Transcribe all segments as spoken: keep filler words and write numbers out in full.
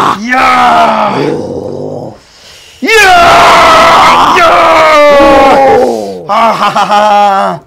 Yeah! Yeah! Yeah! Ah ha ha ha!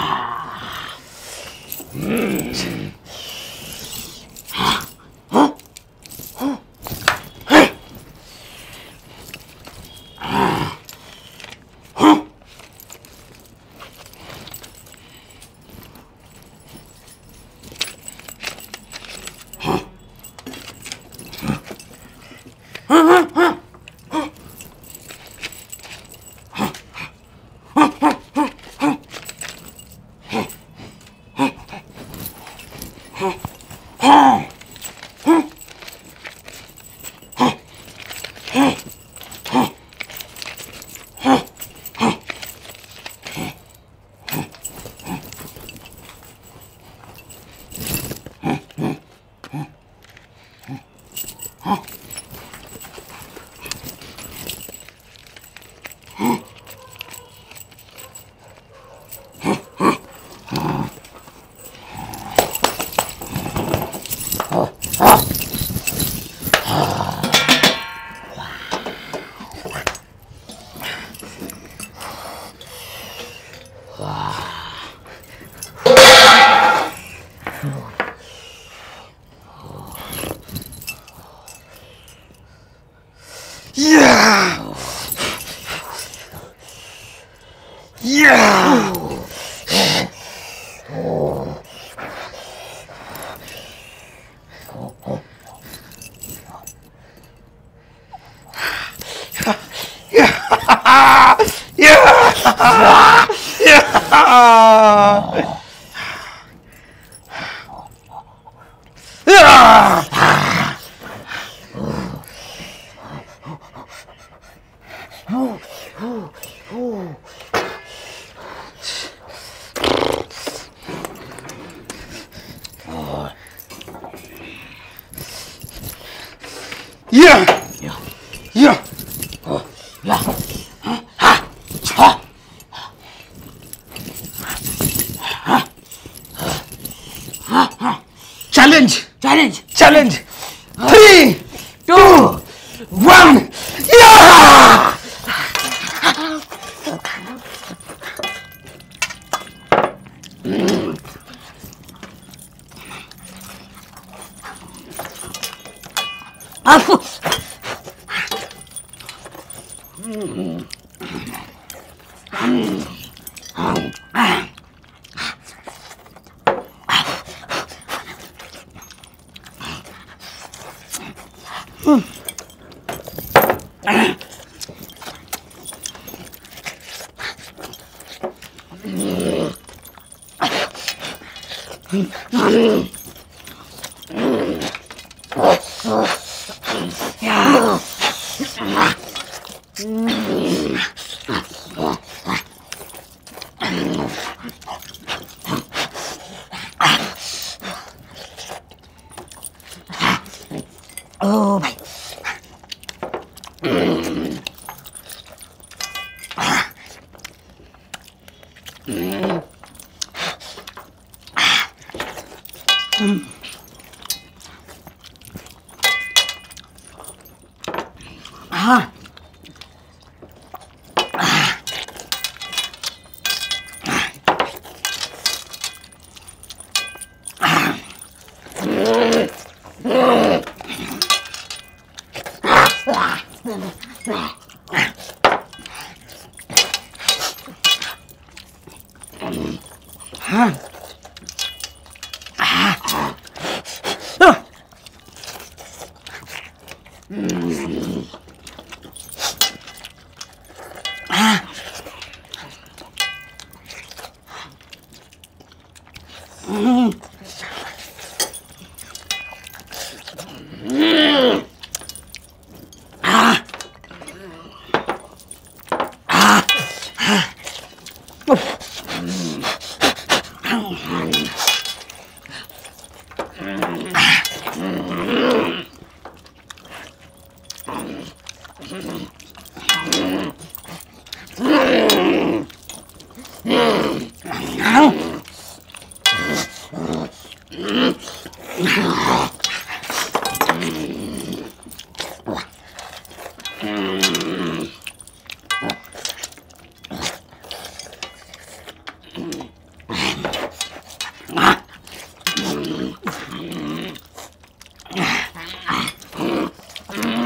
Yeah! Yeah! Yeah! Yeah! Yeah! Yeah! Challenge! Challenge! Challenge! Three, two, one! Yeah! Oh my. Ah.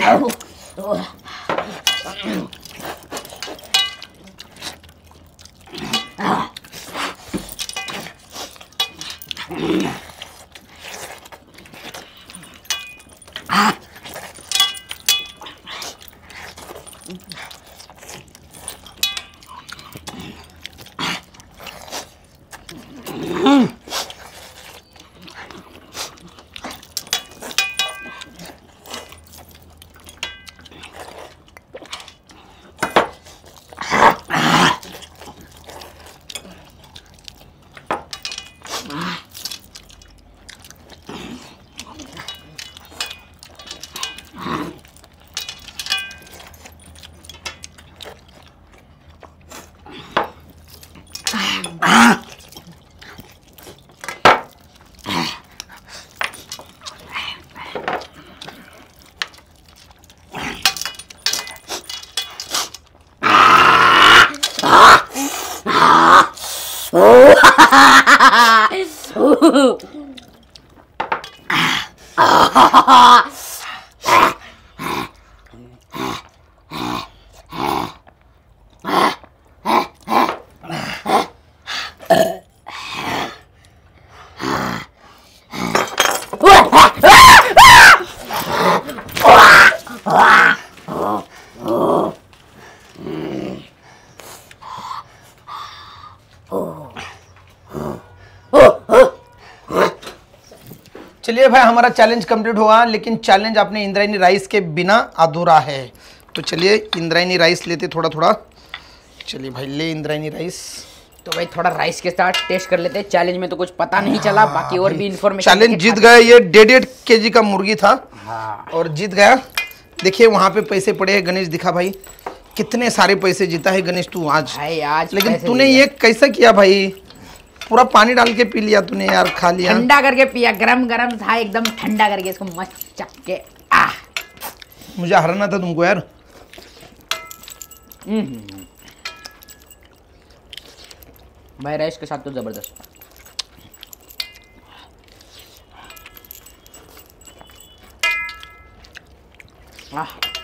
चलिए भाई, हमारा challenge complete हुआ, लेकिन challenge अपने Indrayani rice के बिना अधूरा है। तो चलिए इंद्रायणी राइस लेते थोड़ा थोड़ा। चलिए भाई, ले इंद्रायणी राइस। तो भाई थोड़ा राइस के साथ टेस्ट कर लेते हैं। चैलेंज में तो कुछ पता नहीं चला, बाकी और भी इन्फॉर्मेशन। चैलेंज जीत गए। ये डेढ़ डेढ़ के जी का मुर्गी था। हाँ। और जीत गया। देखिए वहां पे पैसे पड़े हैं। गणेश दिखा भाई, कितने सारे पैसे जीता है गणेश तू आज। भाई आज लेकिन तूने ये कैसा किया भाई? पूरा पानी डाल के पी लिया तूने यार, खा लिया। ठंडा करके पिया, गरम गरम था एकदम, ठंडा करके इसको मस्त चख के। आह, मुझे हराना था तुमको यार। भाई राइस के साथ तो जबरदस्त। आह,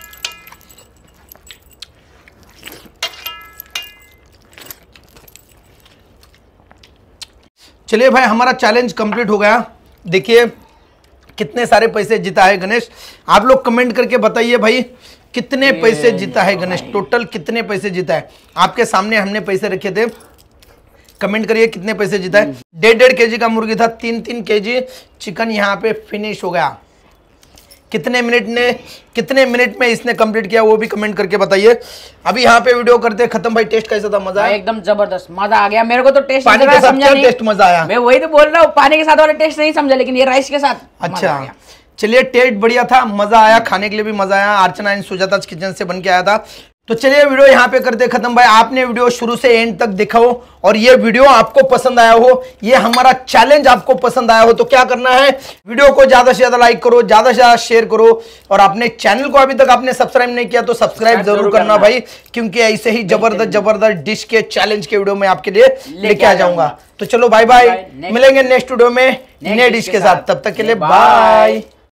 चलिए भाई, हमारा चैलेंज कंप्लीट हो गया। देखिए कितने सारे पैसे जीता है गणेश। आप लोग कमेंट करके बताइए भाई, कितने पैसे जीता है गणेश। टोटल कितने पैसे जीता है? आपके सामने हमने पैसे रखे थे, कमेंट करिए कितने पैसे जीता है। डेढ़ डेढ़ के जी का मुर्गी था, तीन तीन के जी चिकन यहाँ पे फिनिश हो गया। कितने मिनट ने कितने मिनट में इसने कंप्लीट किया वो भी कमेंट करके बताइए। अभी यहाँ पे वीडियो करते खत्म। भाई टेस्ट कैसा था? मजा आया? एकदम जबरदस्त, मजा आ गया मेरे को तो। टेस्ट पानी के साथ क्या टेस्ट मजा आया? मैं वही तो बोल रहा हूँ, पानी के साथ वाला टेस्ट नहीं समझा, लेकिन ये राइस के साथ। अच्छा, चलिए टेस्ट बढ़िया था, मजा आया, खाने के लिए भी मजा आया। अर्चना इन सुजाता किचन से बन के आया था। तो चलिए वीडियो यहाँ पे करते खत्म। भाई आपने वीडियो शुरू से एंड तक देखा हो और ये वीडियो आपको पसंद आया हो, ये हमारा चैलेंज आपको पसंद आया हो, तो क्या करना है? वीडियो को ज्यादा से ज्यादा लाइक करो, ज्यादा से ज्यादा शेयर करो, और अपने चैनल को अभी तक आपने सब्सक्राइब नहीं किया तो सब्सक्राइब जरूर करना भाई, क्योंकि ऐसे ही जबरदस्त जबरदस्त डिश के चैलेंज के वीडियो में आपके लिए लेके आ जाऊंगा। तो चलो बाय बाय, मिलेंगे नेक्स्ट वीडियो में नए डिश के साथ। तब तक के लिए बाय।